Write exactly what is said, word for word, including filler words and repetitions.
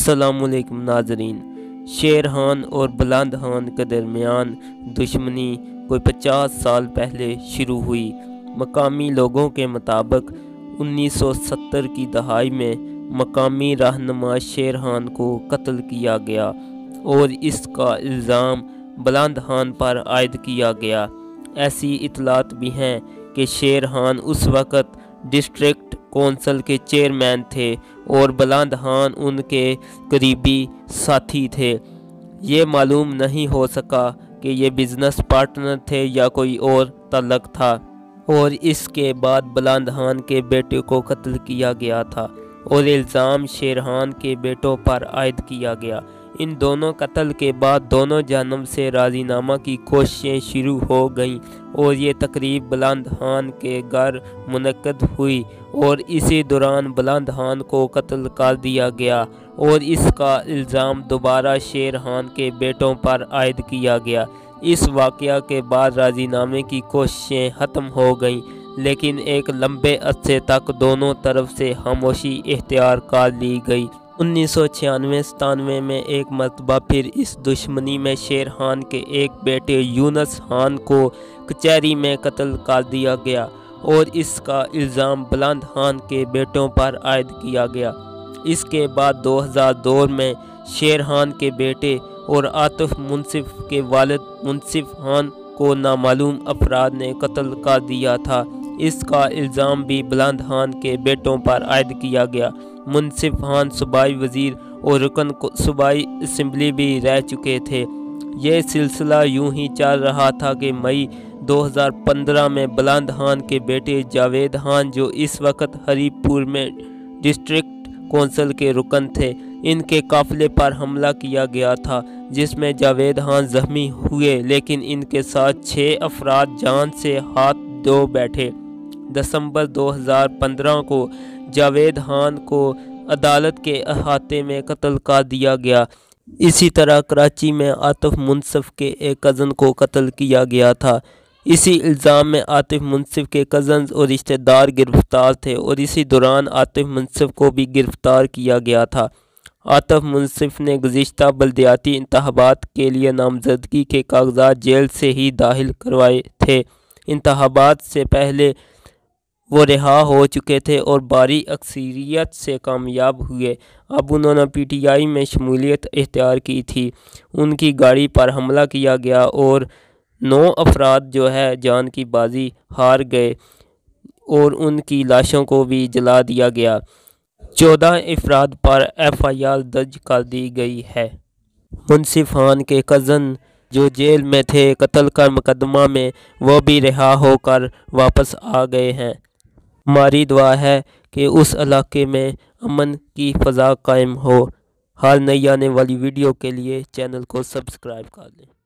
अस्सलामुअलैकुम नाजरीन। शेर खान और बुलंद खान के दरमियान दुश्मनी कोई पचास साल पहले शुरू हुई। मकामी लोगों के मुताबिक उन्नीस सौ सत्तर की दहाई में मकामी रहनुमा शेर खान को कत्ल किया गया और इसका इल्ज़ाम बुलंद खान पर आयद किया गया। ऐसी इतलात भी हैं कि शेर खान उस वक़्त डिस्ट्रिक्ट कौंसिल के चेयरमैन थे और बुलंद खान उनके करीबी साथी थे। ये मालूम नहीं हो सका कि ये बिजनेस पार्टनर थे या कोई और तल्लक था। और इसके बाद बुलंद खान के बेटे को कत्ल किया गया था और इल्ज़ाम शेर खान के बेटों पर आयद किया गया। इन दोनों कत्ल के बाद दोनों जानब से राज़ीनामा की कोशिशें शुरू हो गईं और ये तकरीब बुलंद खान के घर मुनक्कद हुई और इसी दौरान बुलंद खान को कत्ल कर दिया गया और इसका इल्ज़ाम दोबारा शेर खान के बेटों पर आयद किया गया। इस वाक़या के बाद राज़ीनामे की कोशिशें ख़त्म हो गईं, लेकिन एक लंबे अरसे तक दोनों तरफ से खामोशी इख्तियार कर ली गई। उन्नीस सौ छियानवे सतानवे में एक मरतबा फिर इस दुश्मनी में शेर खान के एक बेटे यूनुस खान को कचहरी में कत्ल कर दिया गया और इसका इल्ज़ाम बुलंद खान के बेटों पर आयद किया गया। इसके बाद दो हज़ार दो में शेर खान के बेटे और आतिफ मुंसिफ के वालिद मुंसिफ खान को नामालूम अफराद ने कत्ल कर दिया था। इसका इल्ज़ाम भी बुलंद खान के बेटों पर आयद किया गया। मुंसिफ खान सूबाई वज़ीर और रुकन सूबाई असम्बली भी रह चुके थे। यह सिलसिला यूं ही चल रहा था कि मई दो हज़ार पंद्रह में बुलंद खान के बेटे जावेद खान, जो इस वक्त हरीपुर में डिस्ट्रिक्ट कौंसिल के रुकन थे, इनके काफ़िले पर हमला किया गया था जिसमें जावेद खान जख्मी हुए, लेकिन इनके साथ छः अफराद जान से हाथ धो बैठे। दिसंबर दो हज़ार पंद्रह को जावेद खान को अदालत के अहाते में कत्ल कर दिया गया। इसी तरह कराची में आतिफ मुंसिफ के एक कज़न को कत्ल किया गया था। इसी इल्ज़ाम में आतिफ मुंसिफ के कज़न्स और रिश्तेदार गिरफ्तार थे और इसी दौरान आतिफ मुंसिफ को भी गिरफ्तार किया गया था। आतिफ मुंसिफ ने गुज़िश्ता बल्दियाती इंतखाबात के लिए नामजदगी के कागजात जेल से ही दाखिल करवाए थे। इंतखाबात से पहले वो रिहा हो चुके थे और भारी अक्सरियत से कामयाब हुए। अब उन्होंने पीटीआई में शमूलियत इख्तियार की थी। उनकी गाड़ी पर हमला किया गया और नौ अफराद जो है जान की बाजी हार गए और उनकी लाशों को भी जला दिया गया। चौदह अफराद पर एफ आई आर दर्ज कर दी गई है। मुंसिफ खान के कज़न जो जेल में थे कत्ल का मुकदमा में, वो भी रिहा होकर वापस आ गए हैं। हमारी दुआ है कि उस इलाके में अमन की फ़ज़ा कायम हो। हर नई आने वाली वीडियो के लिए चैनल को सब्सक्राइब कर लें।